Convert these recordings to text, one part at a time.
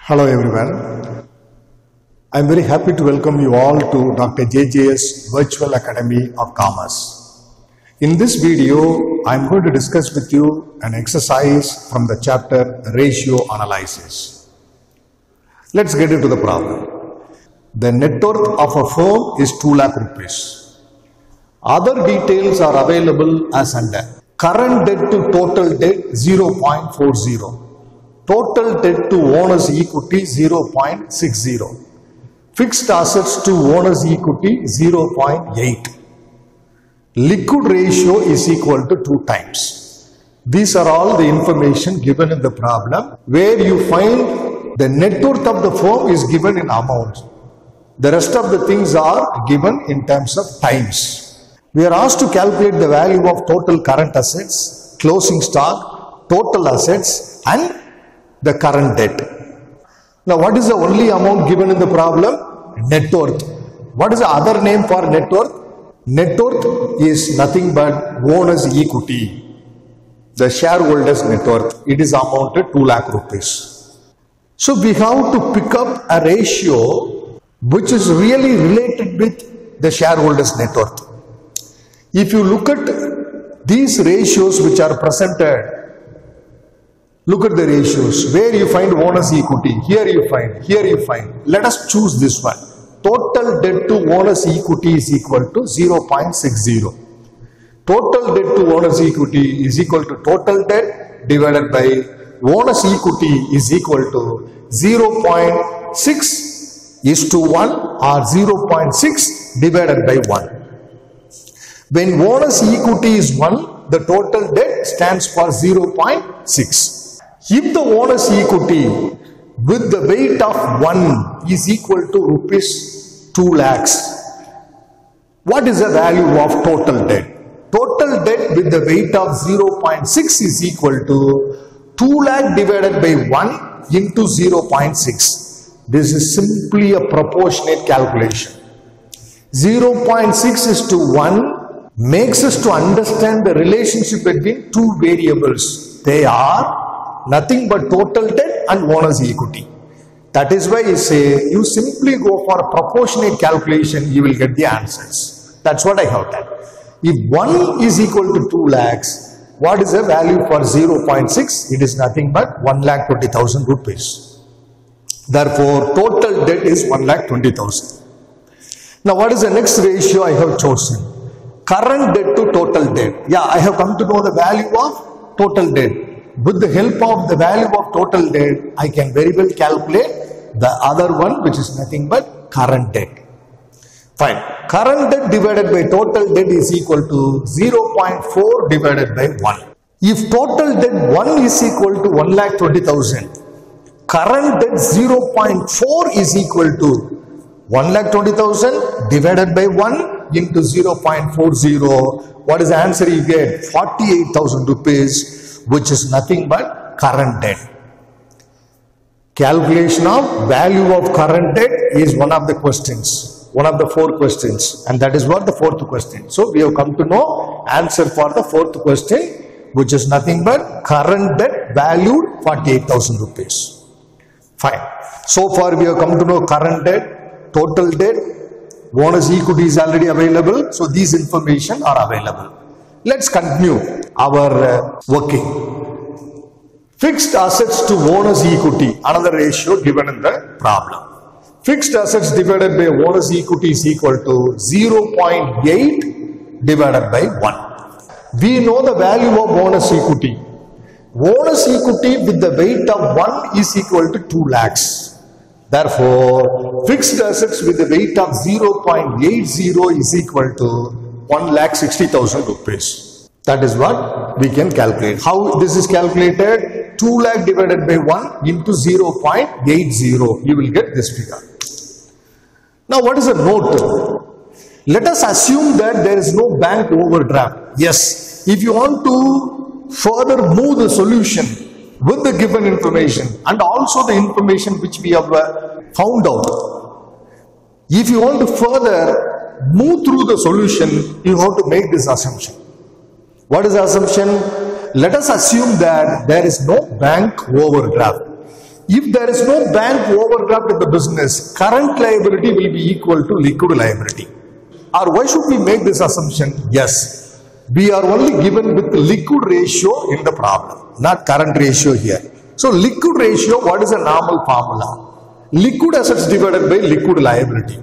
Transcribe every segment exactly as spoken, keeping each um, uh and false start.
Hello everyone. I am very happy to welcome you all to Doctor J J S Virtual Academy of Commerce. In this video, I am going to discuss with you an exercise from the chapter Ratio Analysis. Let's get into the problem. The net worth of a firm is two lakh rupees. Other details are available as under. Current debt to total debt zero point four zero. Total debt to owner's equity zero point six zero. Fixed assets to owner's equity zero point eight. Liquid ratio is equal to two times. These are all the information given in the problem, where you find the net worth of the firm is given in amount. The rest of the things are given in terms of times. We are asked to calculate the value of total current assets, closing stock, total assets and the current debt. Now what is the only amount given in the problem? Net worth. What is the other name for net worth? Net worth is nothing but owner's equity. The shareholders' net worth. It is amounted two lakh rupees. So we have to pick up a ratio which is really related with the shareholders' net worth. If you look at these ratios which are presented, look at the ratios. Where you find owner's equity, here you find, here you find. Let us choose this one. Total debt to owner's equity is equal to zero point six zero. Total debt to owner's equity is equal to total debt divided by owner's equity is equal to zero point six is to one or zero point six divided by one. When owner's equity is one, the total debt stands for zero point six. If the owner's equity with the weight of one is equal to rupees two lakhs, what is the value of total debt? Total debt with the weight of zero point six is equal to two lakh divided by one into zero point six. This is simply a proportionate calculation. zero point six is to one makes us to understand the relationship between two variables. They are nothing but total debt and owner's equity. That is why you say you simply go for a proportionate calculation, you will get the answers. That's what I have done. If one is equal to two lakhs, what is the value for zero point six? It is nothing but one lakh twenty thousand rupees. Therefore, total debt is one lakh twenty thousand. Now, what is the next ratio I have chosen? Current debt to total debt. Yeah, I have come to know the value of total debt. With the help of the value of total debt, I can very well calculate the other one, which is nothing but current debt. Fine. Current debt divided by total debt is equal to zero point four divided by one. If total debt one is equal to one lakh twenty thousand, current debt zero point four is equal to one lakh twenty thousand divided by one into zero point four zero. What is the answer you get? forty-eight thousand rupees, which is nothing but current debt. Calculation of value of current debt is one of the questions, one of the four questions, and that is what the fourth question. So we have come to know answer for the fourth question, which is nothing but current debt valued forty-eight thousand rupees. Fine. So far we have come to know current debt, total debt, owner's equity is already available, so these information are available. Let's continue our uh, working. Fixed assets to owner's equity, another ratio given in the problem. Fixed assets divided by owner's equity is equal to zero point eight divided by one. We know the value of owner's equity. Owner's equity with the weight of one is equal to two lakhs. Therefore, fixed assets with the weight of zero point eight zero is equal to one lakh sixty thousand rupees. That is what we can calculate. How this is calculated? two lakh divided by one into zero point eight zero. You will get this figure. Now, what is a note? Let us assume that there is no bank overdraft. Yes, if you want to further move the solution with the given information and also the information which we have uh, found out. If you want to further move through the solution, you have to make this assumption. What is the assumption? Let us assume that there is no bank overdraft. If there is no bank overdraft in the business, current liability will be equal to liquid liability. Or why should we make this assumption? Yes, we are only given with liquid ratio in the problem, not current ratio here. So liquid ratio, what is a normal formula? Liquid assets divided by liquid liability.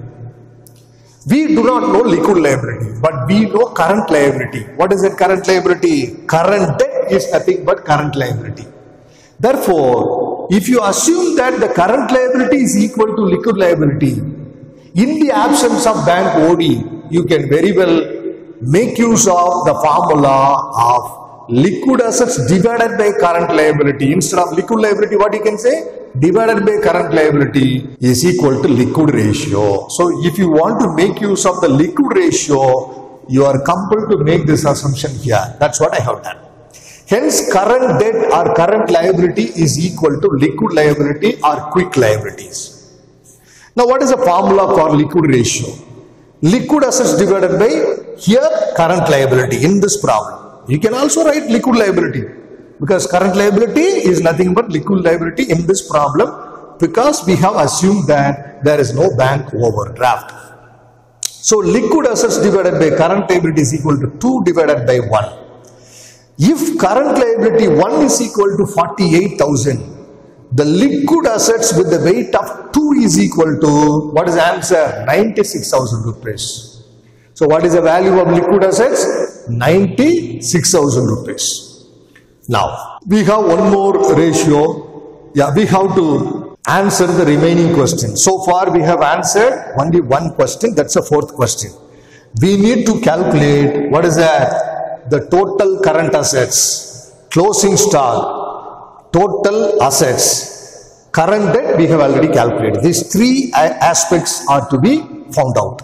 We do not know liquid liability, but we know current liability. What is that current liability? Current debt is nothing but current liability. Therefore, if you assume that the current liability is equal to liquid liability, in the absence of bank O D, you can very well make use of the formula of liquid assets divided by current liability. Instead of liquid liability, what you can say? Divided by current liability is equal to liquid ratio. So if you want to make use of the liquid ratio, you are compelled to make this assumption here. That's what I have done. Hence, current debt or current liability is equal to liquid liability or quick liabilities. Now, what is the formula for liquid ratio? Liquid assets divided by here current liability in this problem. You can also write liquid liability, because current liability is nothing but liquid liability in this problem, because we have assumed that there is no bank overdraft. So liquid assets divided by current liability is equal to two divided by one. If current liability one is equal to forty-eight thousand, the liquid assets with the weight of two is equal to, what is the answer? ninety-six thousand rupees. So what is the value of liquid assets? ninety-six thousand rupees. Now, we have one more ratio. Yeah, we have to answer the remaining question. So far we have answered only one question, that's the fourth question. We need to calculate, what is that? The total current assets, closing stock, total assets, current debt we have already calculated. These three aspects are to be found out.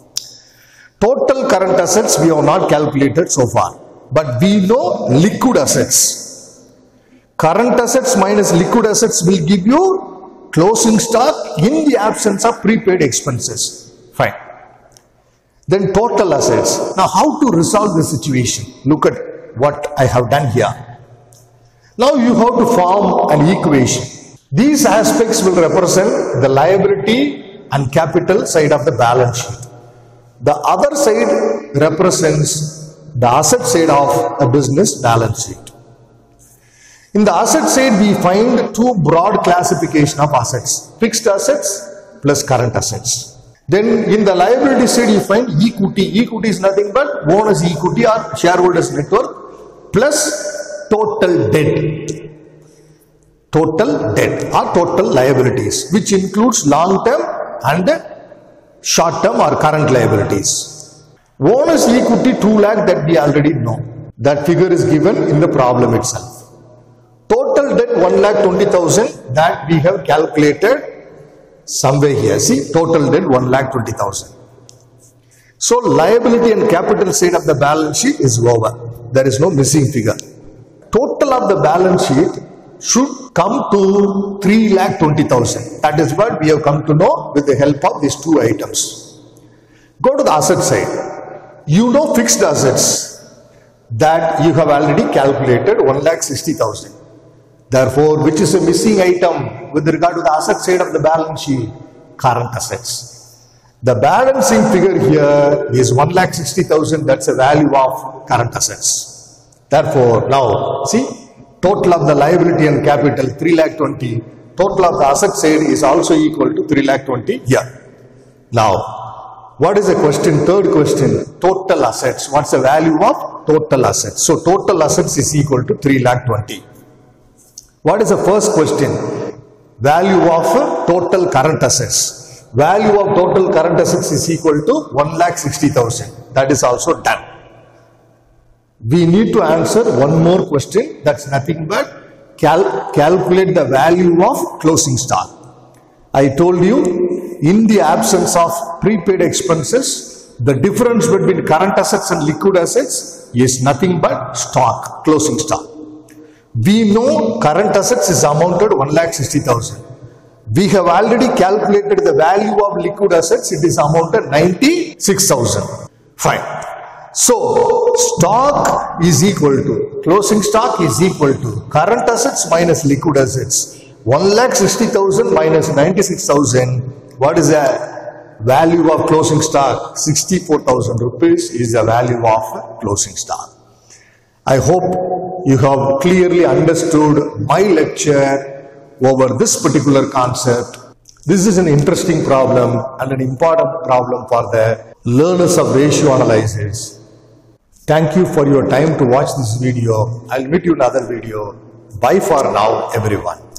Total current assets we have not calculated so far, but we know liquid assets. Current assets minus liquid assets will give you closing stock in the absence of prepaid expenses. Fine. Then total assets. Now how to resolve the situation? Look at what I have done here. Now you have to form an equation. These aspects will represent the liability and capital side of the balance sheet. The other side represents the asset side of a business balance sheet. In the asset side, we find two broad classification of assets: fixed assets plus current assets. Then in the liability side, you find equity. Equity is nothing but owner's equity or shareholders' net worth plus total debt. Total debt or total liabilities, which includes long-term and short-term or current liabilities. Owner's equity two lakh, that we already know. That figure is given in the problem itself. Total debt one lakh twenty thousand, that we have calculated somewhere here. See, total debt one lakh twenty thousand. So liability and capital side of the balance sheet is over. There is no missing figure. Total of the balance sheet should come to three lakh twenty thousand. That is what we have come to know with the help of these two items. Go to the asset side. You know fixed assets, that you have already calculated one lakh sixty thousand. Therefore, which is a missing item with regard to the asset side of the balance sheet? Current assets. The balancing figure here is one lakh sixty thousand, that's a value of current assets. Therefore, now see, total of the liability and capital three lakh twenty, total of the asset side is also equal to three lakh twenty here. Now, what is the question? Third question, total assets. What's the value of total assets? So total assets is equal to three lakh twenty. What is the first question? Value of total current assets. Value of total current assets is equal to one lakh sixty thousand. That is also done. We need to answer one more question. That's nothing but cal calculate the value of closing stock. I told you, in the absence of prepaid expenses, the difference between current assets and liquid assets is nothing but stock, closing stock. We know current assets is amounted one lakh sixty thousand. We have already calculated the value of liquid assets. It is amounted ninety-six thousand. Fine. So, stock is equal to, closing stock is equal to current assets minus liquid assets. one lakh sixty thousand minus ninety-six thousand. What is the value of closing stock? sixty-four thousand rupees is the value of closing stock. I hope you have clearly understood my lecture over this particular concept. This is an interesting problem and an important problem for the learners of ratio analysis. Thank you for your time to watch this video. I'll meet you in another video. Bye for now, everyone.